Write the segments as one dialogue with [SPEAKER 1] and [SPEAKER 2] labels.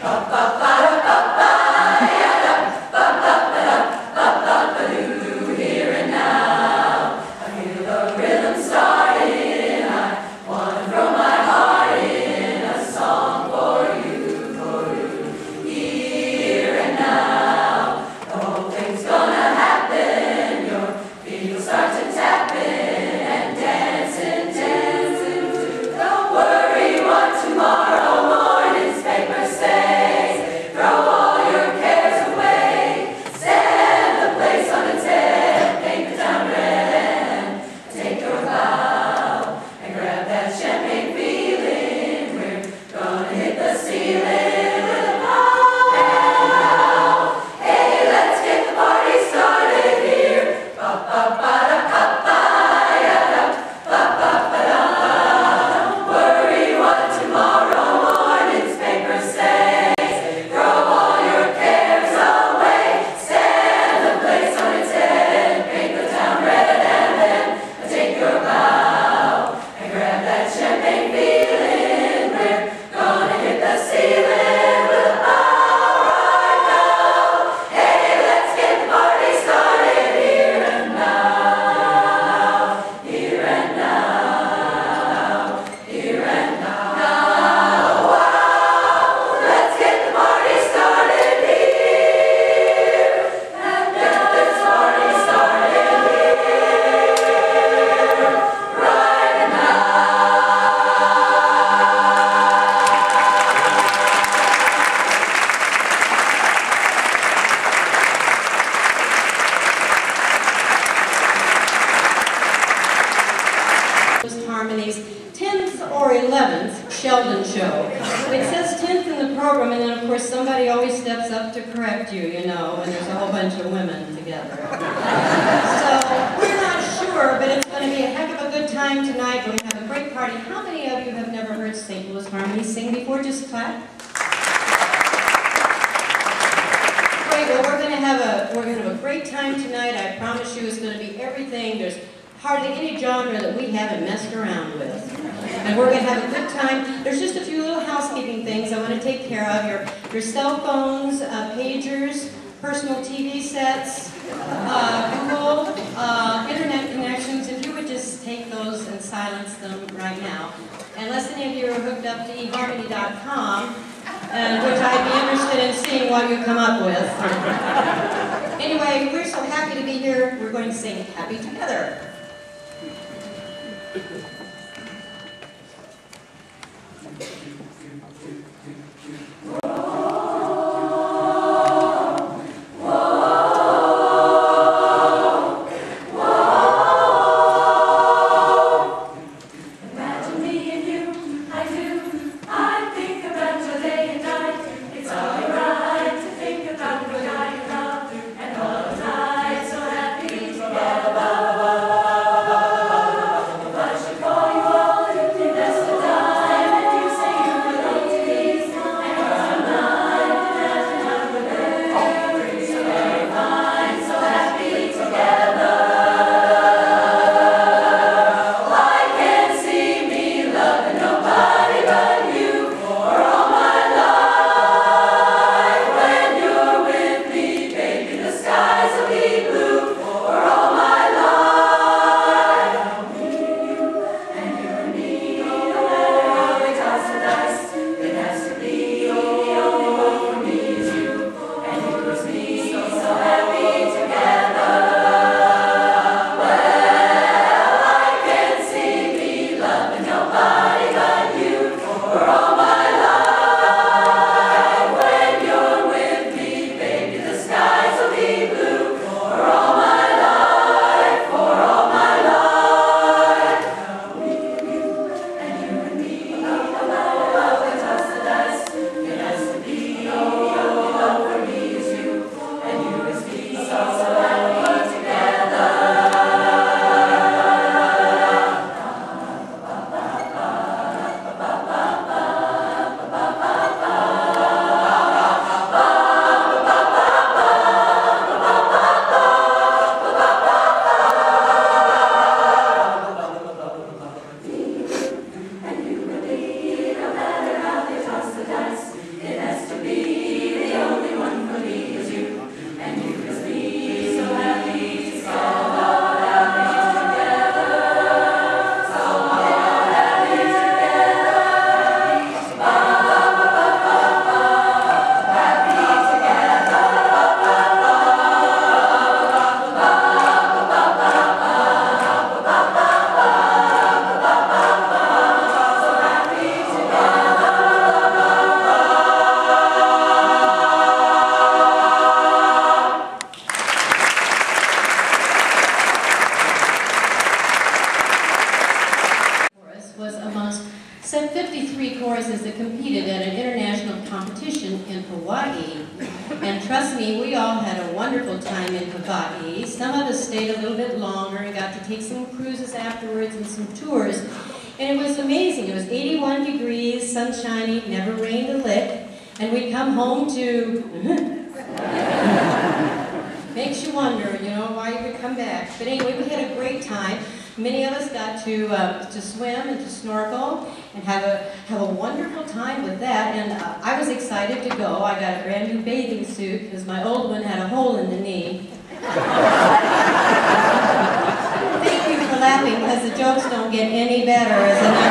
[SPEAKER 1] Harmony's 10th or 11th Sheldon show. It says 10th in the program, and then of course somebody always steps up to correct you, you know, when there's a whole bunch of women together. So we're not sure, but it's going to be a heck of a good time tonight. We're going to have a great party. How many of you have never heard St. Louis Harmony sing before? Just clap. Great. Well, we're going to have a great time tonight. I promise you, it's going to be everything. There's hardly any genre that we haven't messed around with. And we're going to have a good time. There's just a few little housekeeping things I want to take care of. Your cell phones, pagers, personal TV sets, Google, internet connections. If you would just take those and silence them right now. Unless any of you are hooked up to eharmony.com, which I'd be interested in seeing what you come up with. Anyway, we're so happy to be here. We're going to sing Happy Together.
[SPEAKER 2] Call
[SPEAKER 1] sent 53 choruses that competed at an international competition in Hawaii. And trust me, we all had a wonderful time in Hawaii. Some of us stayed a little bit longer and got to take some cruises afterwards and some tours. And it was amazing. It was 81 degrees, sunshiny, never rained a lick. And we'd come home to... Makes you wonder, you know, why you would come back. But anyway, we had a great time. Many of us got to swim and to snorkel and have a wonderful time with that. And I was excited to go. I got a brand new bathing suit because my old one had a hole in the knee. Thank you for laughing because the jokes don't get any better as the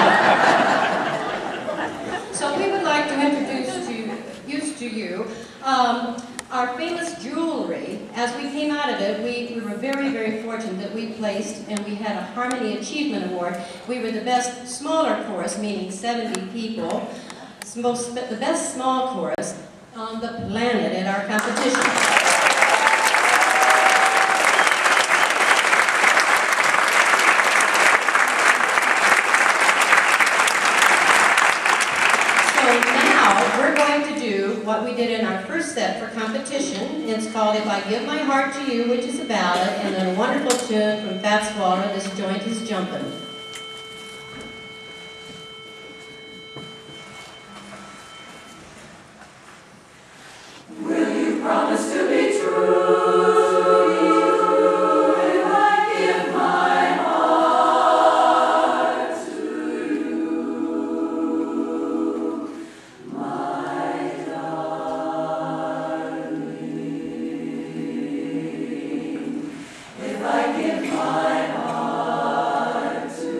[SPEAKER 1] night goes on. So we would like to introduce to you our famous jewelry. As we came out of it, we were very, very fortunate that we placed, and we had a Harmony Achievement Award. We were the best smaller chorus, meaning 70 people, the best small chorus on the planet at our competition. What we did in our first set for competition. It's called If I Give My Heart to You, which is a ballad, and then a wonderful tune from Fats Waller, This Joint Is Jumpin'.
[SPEAKER 2] Will you promise to be true? If I give my heart to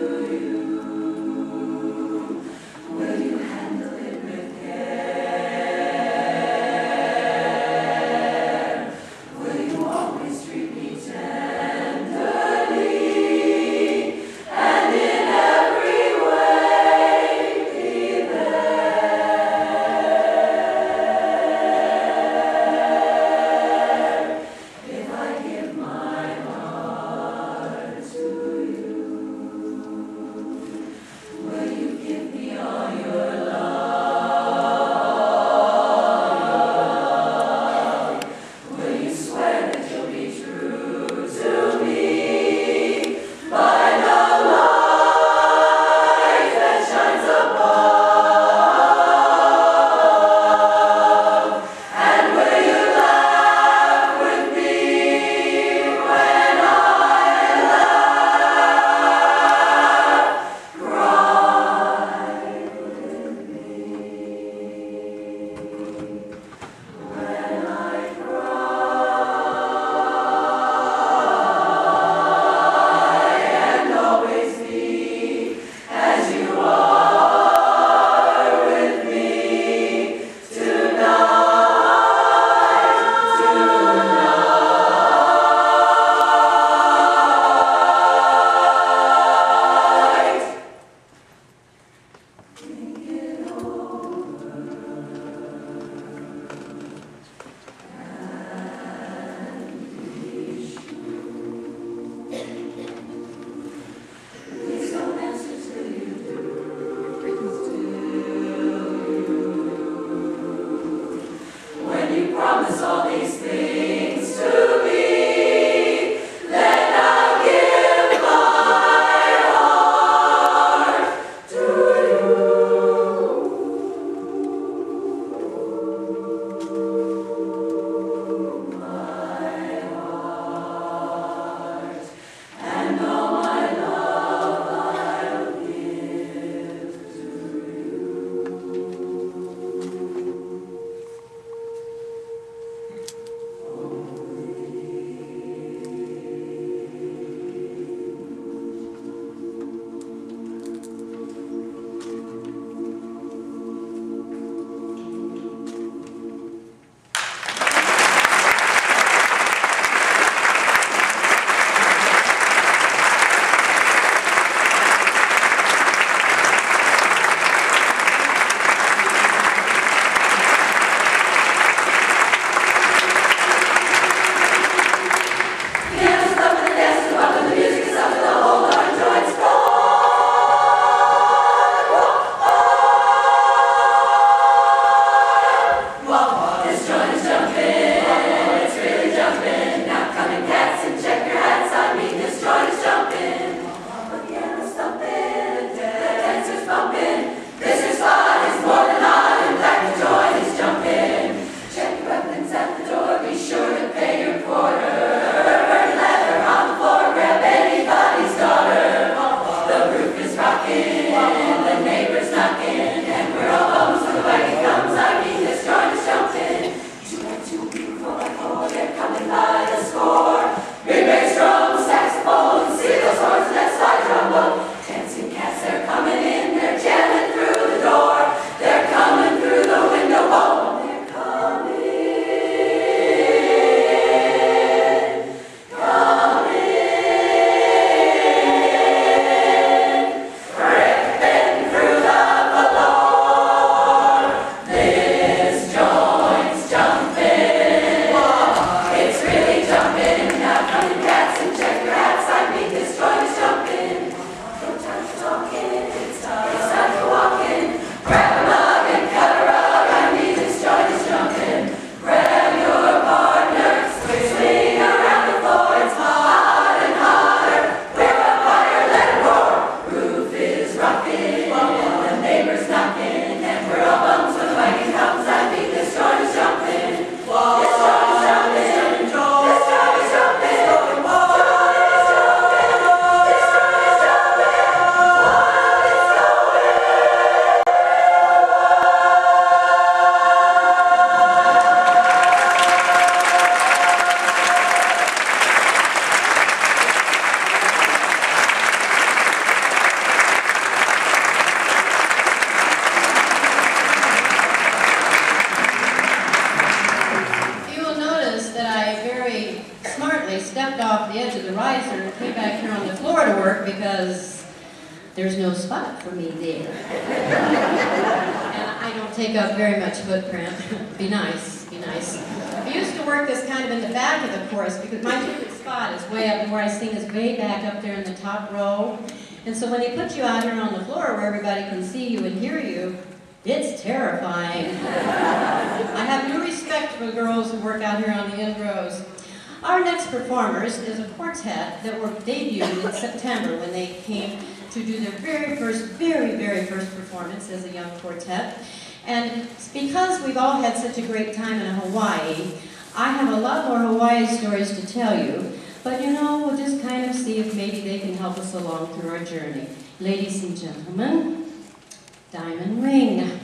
[SPEAKER 1] because there's no spot for me there. And I don't take up very much footprint. Be nice, be nice. I used to work this kind of in the back of the chorus because my favorite spot is way up, and where I sing is way back up there in the top row. And so when they put you out here on the floor where everybody can see you and hear you, it's terrifying. I have no respect for the girls who work out here on the end rows. Our next performers is a quartet that were debuted in September when they came to do their very first performance as a young quartet. And because we've all had such a great time in Hawaii, I have a lot more Hawaii stories to tell you, but you know, we'll just kind of see if maybe they can help us along through our journey. Ladies and gentlemen, Diamond Ring.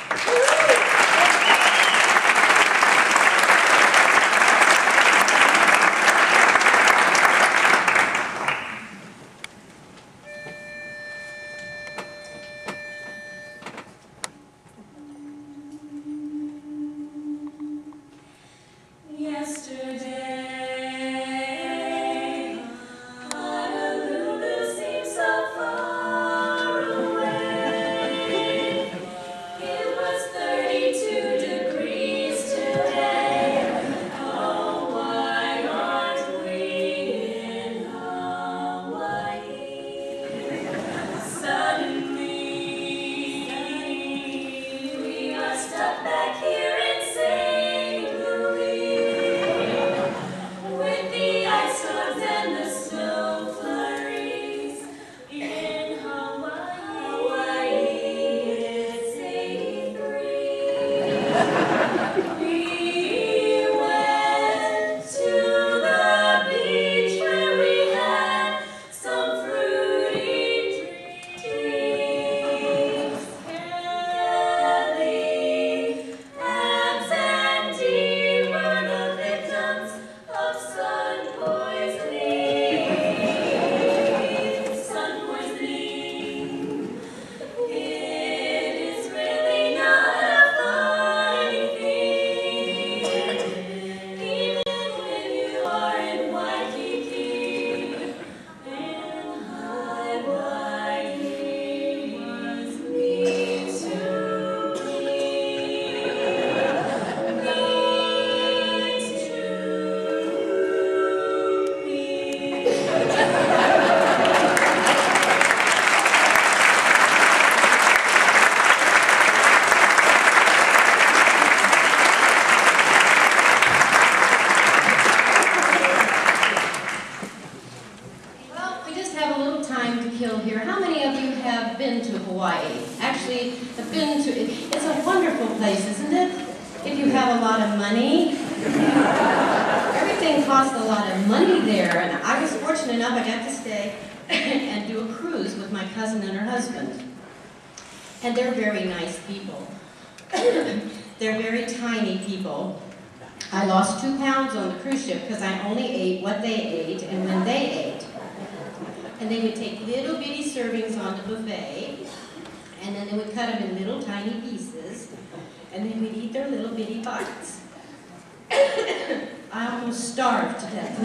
[SPEAKER 1] And they're very nice people. They're very tiny people. I lost 2 pounds on the cruise ship because I only ate what they ate and when they ate. And they would take little bitty servings on the buffet, and then they would cut them in little tiny pieces, and they would eat their little bitty bites. I almost starved to death.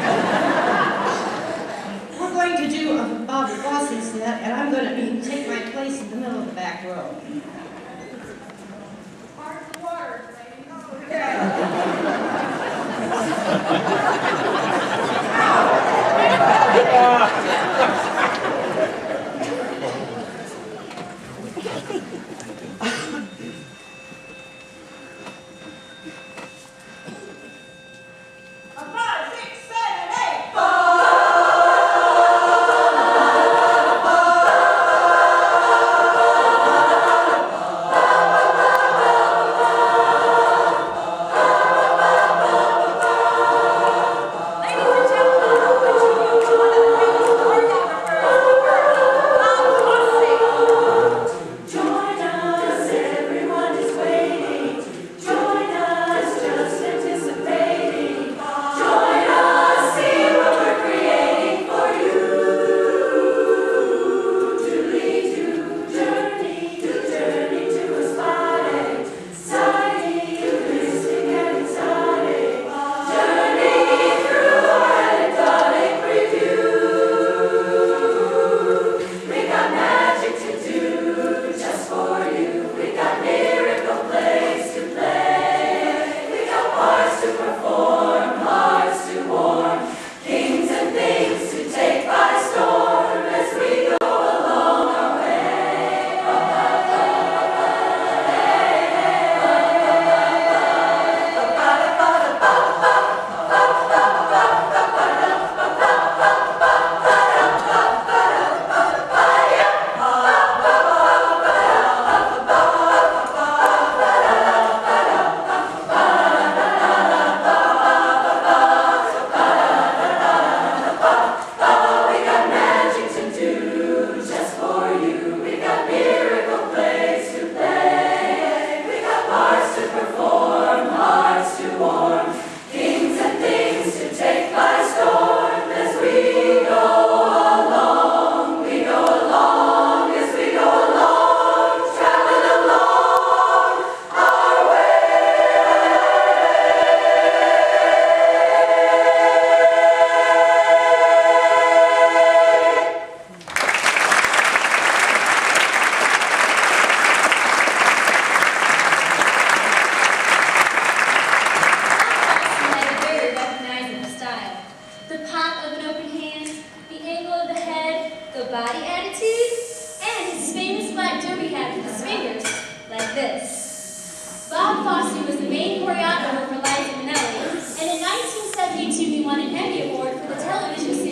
[SPEAKER 1] We're going to do a Bob Fosse set, and I'm going to take my place in the middle of the back row. Mark the water, lady. Oh, yeah.
[SPEAKER 3] attitude, and his famous black derby hat with his fingers, like this. Bob Fosse was the main choreographer for Liza Minnelli, and in 1972 he won an Emmy Award for the television